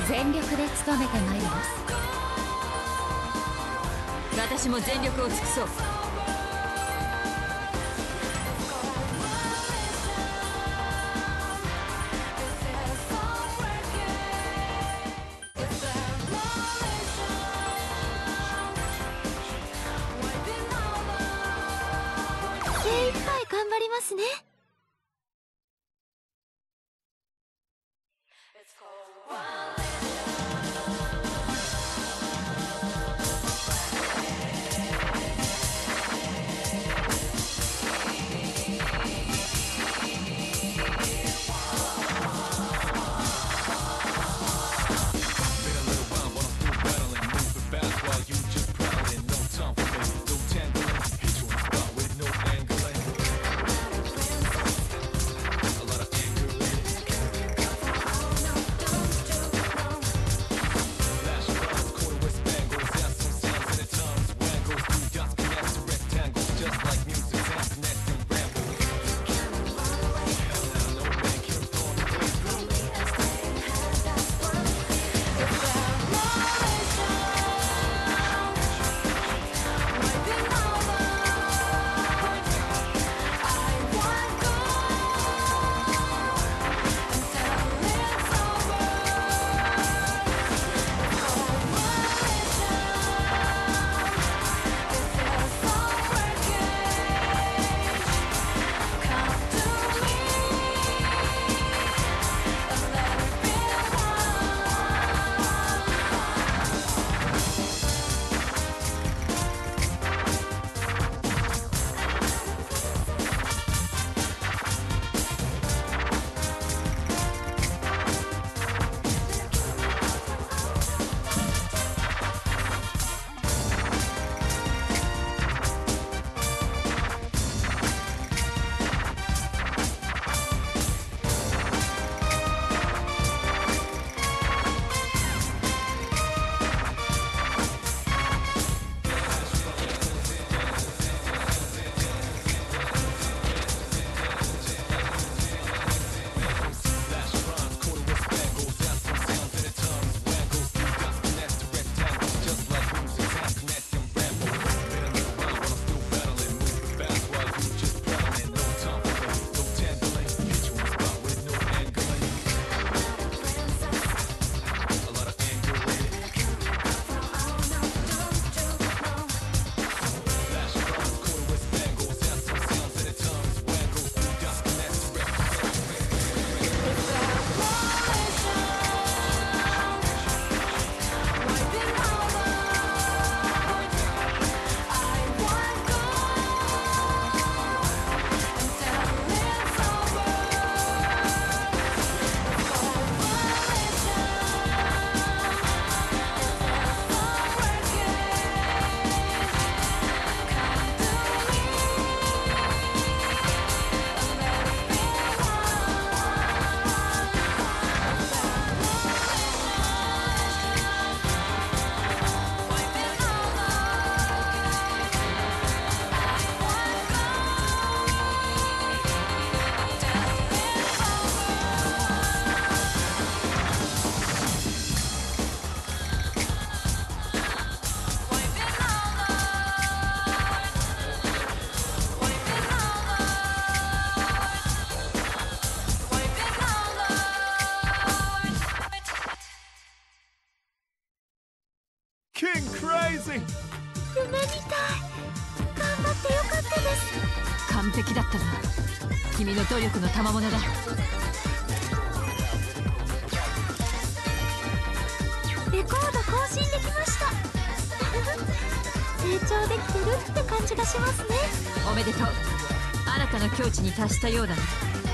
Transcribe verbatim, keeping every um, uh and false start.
全力で務めてまいります。 私も全力を尽くそう。 精一杯頑張りますね。 King Crazy! 夢みたい。頑張ってよかったです。 完璧だったな。君の努力の賜物だ。 レコード更新できました。成長できてるって感じがしますね。 おめでとう。新たな境地に達したようだな。